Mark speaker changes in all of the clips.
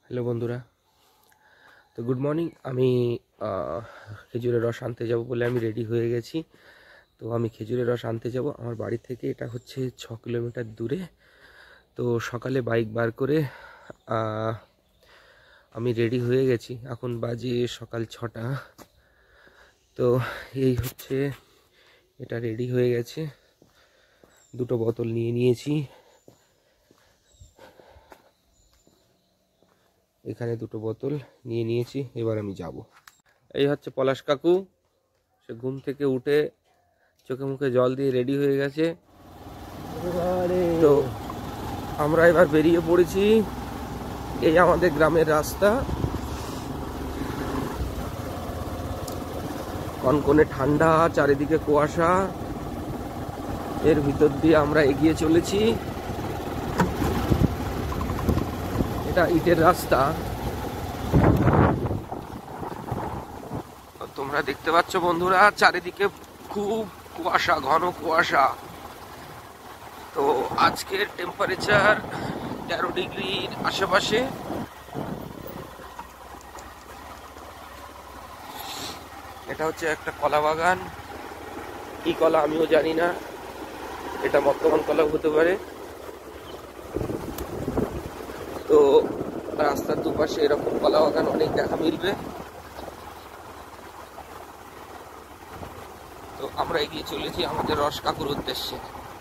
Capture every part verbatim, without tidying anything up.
Speaker 1: Hello বন্ধুরা, তো good morning. আমি খেজুরের রস আনতে যাব বলে আমি রেডি হয়ে গেছি। তো আমি খেজুরের রস আনতে যাব আমার বাড়ি থেকে, এটা হচ্ছে ছ কিলোমিটার দূরে। তো সকালে বাইক বার করে আমি রেডি হয়ে গেছি। এখন বাজে সকাল ছটা। তো এই হচ্ছে, এটা রেডি হয়ে গেছে। দুটো বোতল নিয়ে নিয়েছি, এখানে দুটো বোতল নিয়ে নিয়েছি। এবার আমি যাব। এই হচ্ছে পলাশ কাকু, সে ঘুম থেকে উঠে চোখে মুখে জল দিয়ে রেডি হয়ে গেছে। তো আমরা এবার বেরিয়ে পড়েছি। এই আমাদের গ্রামের রাস্তা, কনকনে ঠান্ডা, চারিদিকে কুয়াশা, এর ভিতর দিয়ে আমরা এগিয়ে চলেছি। এটা ইটের রাস্তা, তোমরা দেখতে পাচ্ছ বন্ধুরা, চারিদিকে খুব কুয়াশা, ঘন কুয়াশা। তো আজকের টেম্পারেচার তেরো ডিগ্রির আশেপাশে। এটা হচ্ছে একটা কলা বাগান। কি কলা আমিও জানি না, এটা বর্তমান কলাও হতে পারে। তো রাস্তার দুপাশে এরকম কলা বাগান অনেক দেখা মিলবে। তো আমরা এগিয়ে চলেছি আমাদের রস কাকুর উদ্দেশ্যে।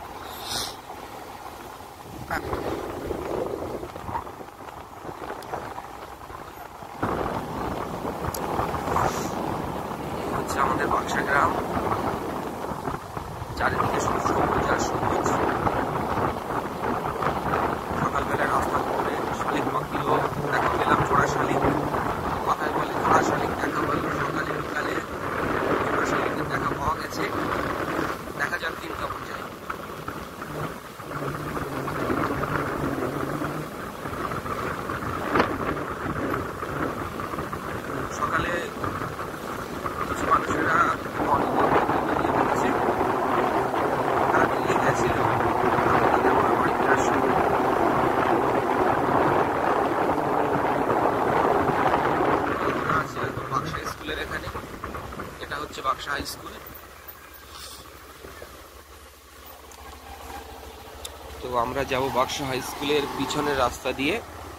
Speaker 1: হচ্ছে আমাদের বাক্সা গ্রাম, চারিদিকে শুধু সবুজ আর সবুজ। সকালবেলা রাস্তার উপরে শালিক পাখিও দেখা পেলাম, জোড়া শালিক। কথায় বলে জোড়া শালিক দেখা পেল সকালে বিকালে, জোড়া শালিকের দেখা পাওয়া গেছে। দেখা যাক দিন কেমন যায়। সকালে কিছু মানুষেরা বেরিয়ে পড়েছে, তারা বেরিয়ে গেছিল বাড়ি ফেরার সময়। আছে বাক্সা স্কুলের এখানে, এটা হচ্ছে বাক্সা হাই স্কুল। তো আমরা যাব বাক্সা হাই স্কুলের পিছনের রাস্তা দিয়ে।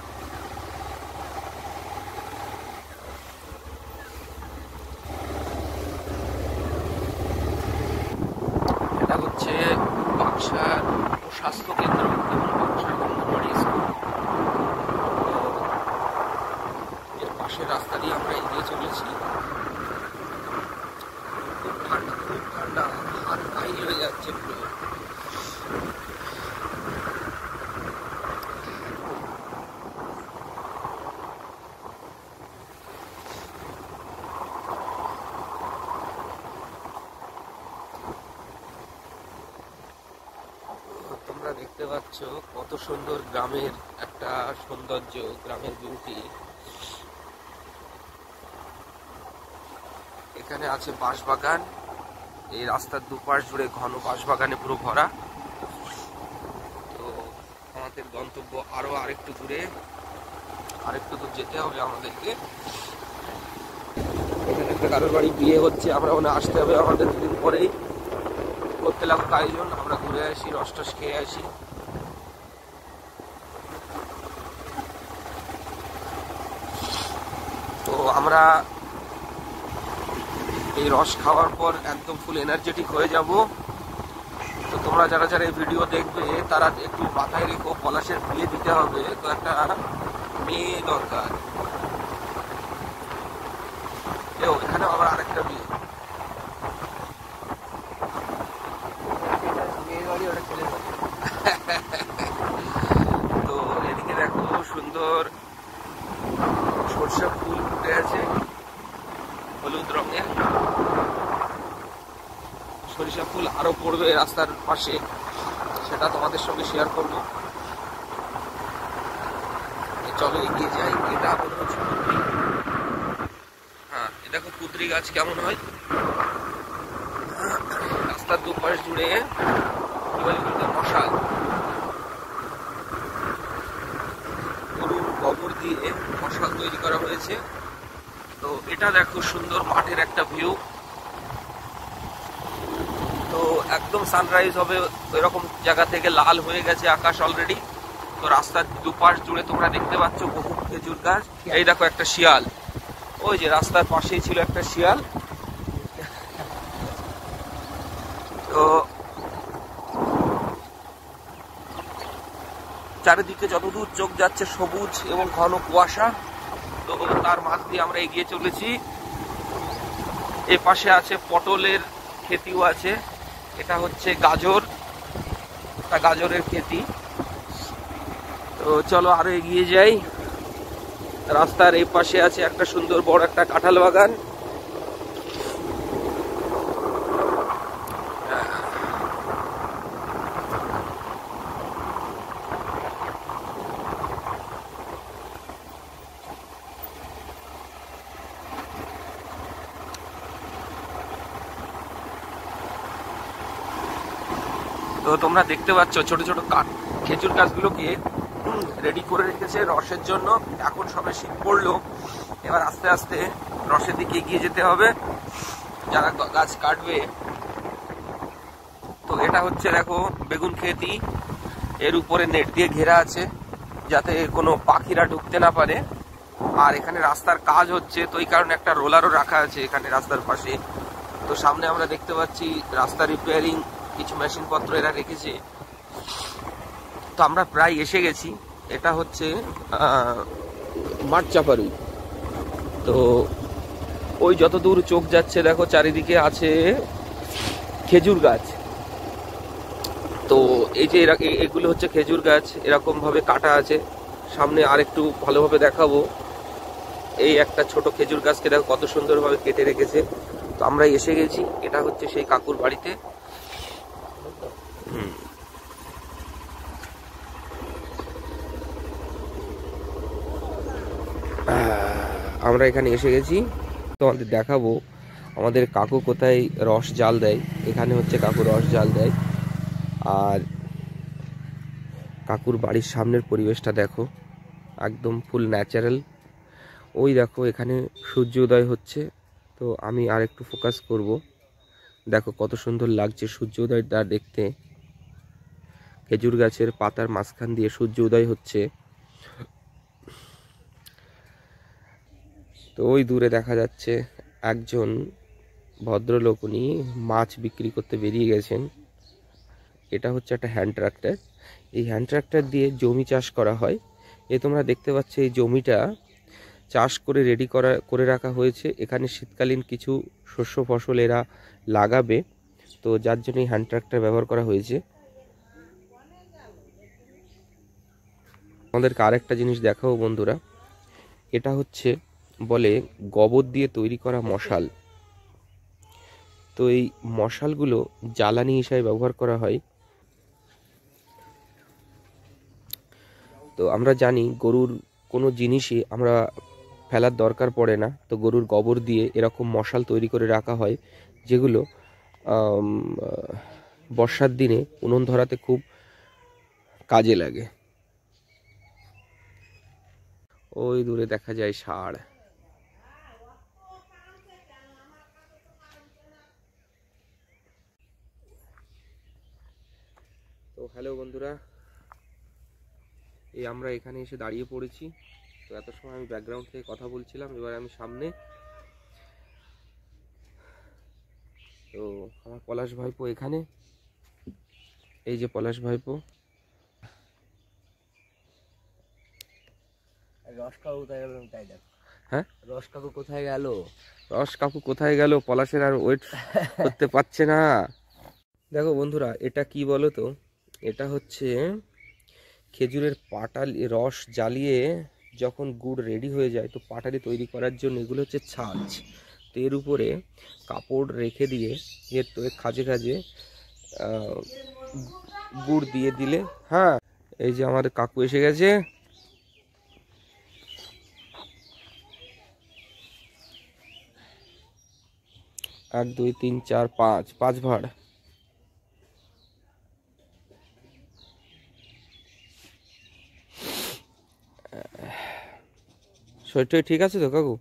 Speaker 1: এটা হচ্ছে বাক্সার স্বাস্থ্য কেন্দ্র এবং বাক্সার অঙ্গনওয়াড়ি স্কুল। এর পাশের রাস্তা দিয়ে আমরা এগিয়ে চলেছি। খুব ঠান্ডা, খুব ঠান্ডা, হাত বাইর হয়ে যাচ্ছে পুরো। তোমরা দেখতে পাচ্ছ কত সুন্দর গ্রামের একটা সৌন্দর্য, গ্রামের বিউটি। এখানে আছে বাঁশবাগান, এই রাস্তার দুপাশ জুড়ে ঘন বাঁশবাগানে পুরো ভরা। তো আমাদের গন্তব্য আরো আরেকটু দূরে, আরেকটু দূর যেতে হবে আমাদেরকে। এখানে একটা কারোর বাড়ি বিয়ে হচ্ছে, আমরা ওখানে আসতে হবে আমাদের দুদিন পরেই। করতে লাগুক আয়োজন, আমরা ঘুরে আসি, রস টস খেয়ে আসি। তো আমরা এই রস খাওয়ার পর একদম ফুল এনার্জেটিক হয়ে যাব। তো তোমরা যারা যারা এই ভিডিও দেখবে তারা একটু মাথায় রেখো, পলাশের বিয়ে দিতে হবে, তো একটা মেয়ে দরকার। এখানে আবার আরেকটা বিয়ে, তো এদিকে দেখো সুন্দর সর্ষে ফুল ফুটে আছে হলুদ রঙের। সরিষা ফুল আরো পড়বে রাস্তার পাশে, সেটা তোমাদের সঙ্গে শেয়ার করবো। চলো এগিয়ে যাই। এটা মনে হচ্ছে পুত্রি। হ্যাঁ, এ দেখো পুত্রি গাছ কেমন হয়। রাস্তার দুপাশ জুড়ে মশাল, গরুর গোবর দিয়ে চলেছে। তো এটা দেখো সুন্দর মাঠের একটা ভিউ। তো একদম সানরাইজ হবে এরকম জায়গা থেকে লাল হয়ে গেছে আকাশ অলরেডি। তো রাস্তার দুপাশ জুড়ে তোমরা দেখতে পাচ্ছ বহু খেজুর গাছ। এই দেখো একটা শিয়াল, ওই যে রাস্তার পাশেই ছিল একটা শিয়াল। তো চারিদিকে যতদূর চোখ যাচ্ছে সবুজ এবং ঘন কুয়াশা। তো তার মাঝ দিয়ে আমরা এগিয়ে চলেছি। এ পাশে আছে পটলের ক্ষেতিও আছে, এটা হচ্ছে গাজর, তা গাজরের ক্ষেতি। তো চলো আরো এগিয়ে যাই। রাস্তার এই পাশে আছে একটা সুন্দর বড় একটা কাঁঠাল বাগান। তো তোমরা দেখতে পাচ্ছ ছোট ছোট খেজুর গাছগুলোকে রেডি করে রেখেছে রসের জন্য। এখন সবে শীত পড়লো, এবার আস্তে আস্তে রসের দিকে এগিয়ে যেতে হবে যারা গাছ কাটবে। তো এটা হচ্ছে দেখো বেগুন ক্ষেতি, এর উপরে নেট দিয়ে ঘেরা আছে যাতে কোনো পাখিরা ঢুকতে না পারে। আর এখানে রাস্তার কাজ হচ্ছে, তো এই কারণে একটা রোলারও রাখা আছে এখানে রাস্তার পাশে। তো সামনে আমরা দেখতে পাচ্ছি রাস্তা রিপেয়ারিং কিছু মেশিনপত্র এরা রেখেছে। তো আমরা প্রায় এসে গেছি। এটা হচ্ছে মাঠ চাপারু। তো ওই যত দূর চোখ যাচ্ছে দেখো চারিদিকে আছে খেজুর গাছ। তো এই যে এগুলো হচ্ছে খেজুর গাছ, এরকম ভাবে কাটা আছে। সামনে আর একটু ভালোভাবে দেখাবো। এই একটা ছোট খেজুর গাছকে দেখো কত সুন্দরভাবে কেটে রেখেছে। তো আমরা এসে গেছি, এটা হচ্ছে সেই কাকুর বাড়িতে। হুম আমরা এখানে এসে গেছি। তো আমাদের দেখাবো আমাদের কাকু কোথায় রস জাল দেয়। এখানে হচ্ছে কাকু রস জাল দেয়। আর কাকুর বাড়ির সামনের পরিবেশটা দেখো, একদম ফুল ন্যাচারাল। ওই দেখো এখানে সূর্য উদয় হচ্ছে। তো আমি আর একটু ফোকাস করব। দেখো কত সুন্দর লাগছে সূর্য উদয়টা দেখতে। খেজুর গাছের পাতার মাঝখান দিয়ে সূর্য উদয় হচ্ছে। তো ওই দূরে দেখা যাচ্ছে একজন ভদ্রলোক, উনি মাছ বিক্রি করতে বেরিয়ে গেছেন। এটা হচ্ছে একটা হ্যান্ড ট্রাক্টর। এই হ্যান্ড ট্রাক্টর দিয়ে জমি চাষ করা হয়। এ তোমরা দেখতে পাচ্ছ এই জমিটা চাষ করে রেডি করা করে রাখা হয়েছে। এখানে শীতকালীন কিছু শস্য ফসল এরা লাগাবে, তো যার জন্য এই হ্যান্ড ট্রাক্টর ব্যবহার করা হয়েছে। আমাদেরকে আরেকটা জিনিস দেখাবো বন্ধুরা, এটা হচ্ছে বলে গোবর দিয়ে তৈরি করা মশাল। তো এই মশালগুলো জ্বালানি হিসাবে ব্যবহার করা হয়। তো আমরা জানি গরুর কোনো জিনিসই আমরা ফেলার দরকার পড়ে না। তো গরুর গোবর দিয়ে এরকম মশাল তৈরি করে রাখা হয়, যেগুলো বর্ষার দিনে উনুন ধরাতে খুব কাজে লাগে। ওই দূরে দেখা যায় ষাঁড়। তো হ্যালো বন্ধুরা, এই আমরা এখানে এসে দাঁড়িয়ে পড়েছি। তো এত সময় আমি ব্যাকগ্রাউন্ড থেকে কথা বলছিলাম, এবার আমি সামনে। তো আমার পলাশ ভাইপো এখানে, এই যে পলাশ ভাইপো।
Speaker 2: রস কাকু কোথায় গেল তাই দেখ।
Speaker 1: হ্যাঁ,
Speaker 2: রস কাকু কোথায় গেল?
Speaker 1: রস কাকু কোথায় গেল? পলাশের আর ওয়েট করতে পারছে না। দেখো বন্ধুরা, এটা কি বলো তো, এটা হচ্ছে খেজুরের পাটালি রস জ্বালিয়ে যখন গুড় রেডি হয়ে যায়, তো পাটালি তৈরি করার জন্য এগুলো হচ্ছে ছাঁচ। তো এর উপরে কাপড় রেখে দিয়ে এর তো খাজে খাজে গুড় দিয়ে দিলে। হ্যাঁ, এই যে আমাদের কাকু এসে গেছে। এক দুই তিন চার পাঁচ পাঁচ ভাড়। শরীরটা ঠিক আছে তো কাকু?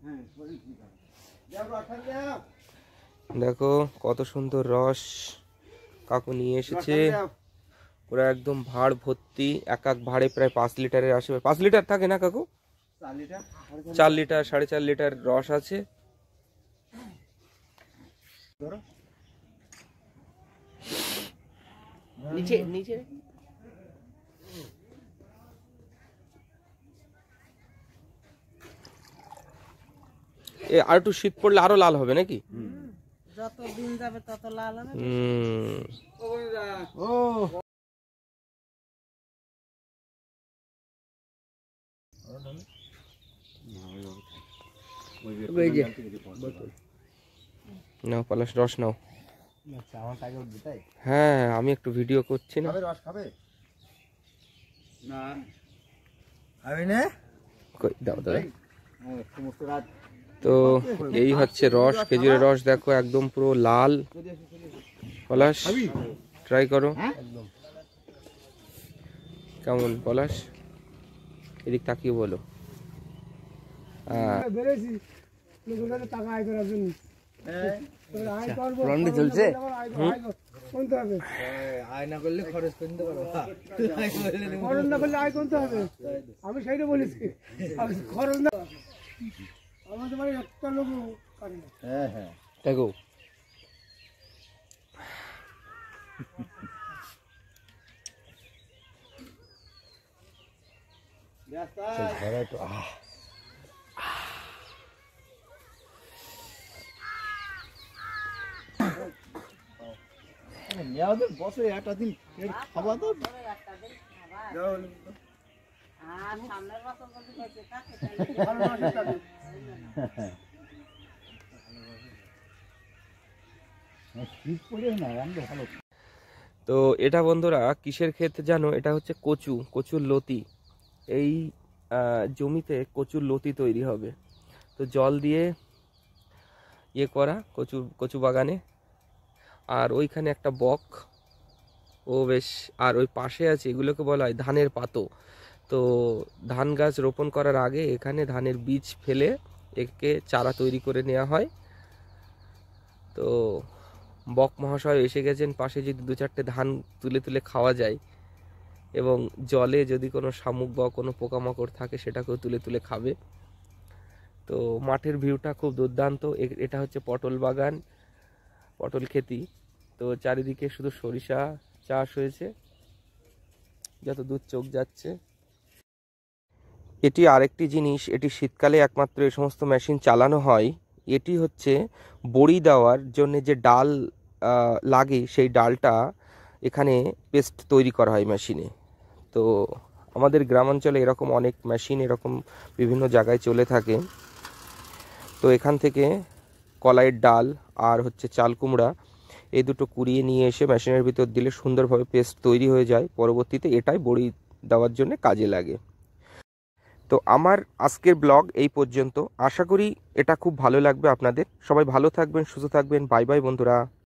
Speaker 1: দেখো কত সুন্দর রস কাকু নিয়ে এসেছে, পুরো একদম ভাঁড় ভর্তি। এক এক ভাঁড়ে প্রায় পাঁচ লিটারের আসবে, পাঁচ লিটার থাকে না কাকু? চার লিটার সাড়ে চার লিটার রস আছে।
Speaker 2: নিচে নিচে
Speaker 1: এ আর একটু শীত পড়লে আরো লাল হবে নাকি?
Speaker 3: যত দিন যাবে তত লাল হবে।
Speaker 1: হুম।
Speaker 4: ও
Speaker 2: ওই যে বোতল।
Speaker 1: নাও পলাশ রস নাও।
Speaker 2: আচ্ছা আমার টাকা উঠবে তাই?
Speaker 1: হ্যাঁ আমি একটু ভিডিও করছি না।
Speaker 4: খাবে রস খাবে না? খাবি না?
Speaker 1: কই দাও দাও।
Speaker 4: সমস্ত রাত
Speaker 1: তো এই হচ্ছে রস, খেজুরের রস দেখো একদম পুরো লাল। পলাশ ট্রাই করো, কেমন পলাশ? এদিক তাকিয়ে বলো।
Speaker 2: লন্ডে চলছে।
Speaker 4: আয় না করলে খরচ করে দিতে পারবো।
Speaker 3: খরচ না করলে আয় করতে হবে, আমি সেইটা বলেছি। খরচ না আমাদের বাড়ি একটা লোক করে না।
Speaker 4: হ্যাঁ হ্যাঁ
Speaker 1: দেখো
Speaker 4: ঘরে একটু আহ মেয়াদের বছরে একটা দিন পেট খাওয়া তো
Speaker 3: আর সামনের বছর যদি বেঁচে থাকে তাহলে ভালো মাসে যাবে।
Speaker 4: শীত পড়ে না রান্না ভালো।
Speaker 1: তো এটা বন্ধুরা কিসের ক্ষেত জানো? এটা হচ্ছে কচু, কচুর লতি। এই আহ, জমিতে কচুর লতি তৈরি হবে। তো জল দিয়ে ইয়ে করা কচু কচু বাগানে। আর ওইখানে একটা বক, ও বেশ। আর ওই পাশে আছে, এগুলোকে বলা হয় ধানের পাতো। তো ধান গাছ রোপণ করার আগে এখানে ধানের বীজ ফেলে একে চারা তৈরি করে নেওয়া হয়। তো বক মহাশয় এসে গেছেন পাশে, যদি দু চারটে ধান তুলে তুলে খাওয়া যায়, এবং জলে যদি কোনো শামুক বা কোনো পোকামাকড় থাকে সেটাকেও তুলে তুলে খাবে। তো মাঠের ভিউটা খুব দুর্দান্ত। এ- এটা হচ্ছে পটল বাগান, পটল খেতি। তো চারিদিকে শুধু সরিষা চাষ হয়েছে যত দূর চোখ যাচ্ছে। এটি আরেকটি জিনিস, এটি শীতকালে একমাত্র এই সমস্ত মেশিন চালানো হয়। এটি হচ্ছে বড়ি দেওয়ার জন্য যে ডাল আহ, লাগে, সেই ডালটা এখানে পেস্ট তৈরি করা হয় মেশিনে। তো আমাদের গ্রামাঞ্চলে এরকম অনেক মেশিন এরকম বিভিন্ন জায়গায় চলে থাকে। তো এখান থেকে কলাইয়ের ডাল আর হচ্ছে চাল কুমড়া এই দুটো কুড়িয়ে নিয়ে এসে মেশিনের ভিতর দিলে সুন্দরভাবে পেস্ট তৈরি হয়ে যায়। পরবর্তীতে এটাই বড়ি দেওয়ার জন্য কাজে লাগে। তো আমার আজকের ব্লগ এই পর্যন্ত। আশা করি এটা খুব ভালো লাগবে আপনাদের। সবাই ভালো থাকবেন, সুস্থ থাকবেন। বাই বাই বন্ধুরা।